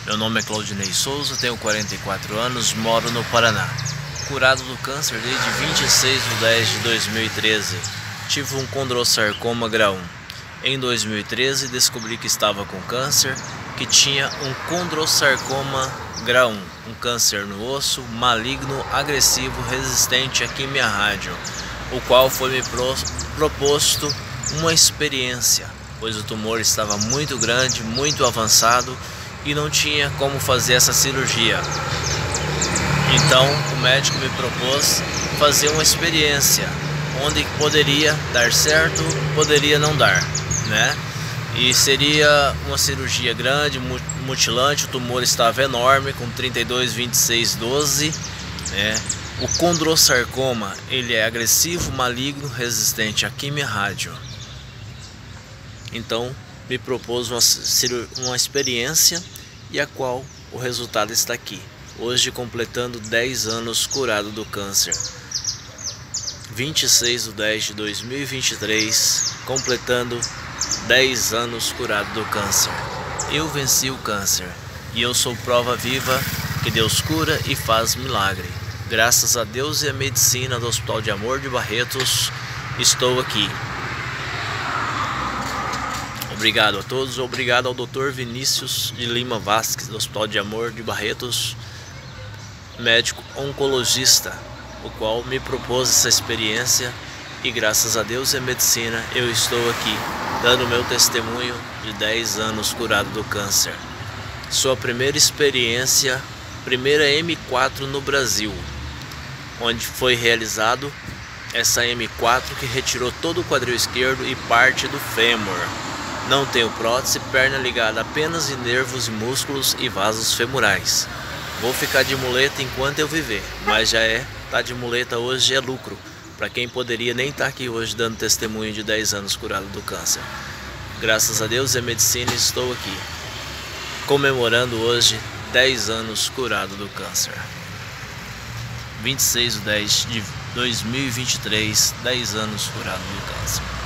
Meu nome é Claudinei Souza, tenho 44 anos, moro no Paraná. Curado do câncer desde 26/10/2013. Tive um condrossarcoma grau 1. Em 2013 descobri que estava com câncer, que tinha um condrossarcoma grau 1, um câncer no osso, maligno, agressivo, resistente à quimio-rádio, o qual foi me proposto uma experiência, pois o tumor estava muito grande, muito avançado e não tinha como fazer essa cirurgia. Então o médico me propôs fazer uma experiência onde poderia dar certo, poderia não dar, né? E seria uma cirurgia grande, mutilante. O tumor estava enorme, com 32/26/12, né? O condrossarcoma, ele é agressivo, maligno, resistente à quimio-rádio. Então me propôs uma experiência e a qual o resultado está aqui. Hoje completando 10 anos curado do câncer. 26/10/2023, completando 10 anos curado do câncer. Eu venci o câncer e eu sou prova viva que Deus cura e faz milagre. Graças a Deus e a medicina do Hospital de Amor de Barretos, estou aqui. Obrigado a todos, obrigado ao Dr. Vinícius de Lima Vasques, do Hospital de Amor de Barretos, médico oncologista, o qual me propôs essa experiência e graças a Deus e a medicina eu estou aqui, dando meu testemunho de 10 anos curado do câncer. Sua primeira experiência, primeira M4 no Brasil, onde foi realizado essa M4 que retirou todo o quadril esquerdo e parte do fêmur. Não tenho prótese, perna ligada apenas em nervos e músculos e vasos femorais. Vou ficar de muleta enquanto eu viver, mas tá de muleta hoje é lucro, para quem poderia nem estar aqui hoje dando testemunho de 10 anos curado do câncer. Graças a Deus e a medicina estou aqui, comemorando hoje 10 anos curado do câncer. 26/10/2023, 10 anos curado do câncer.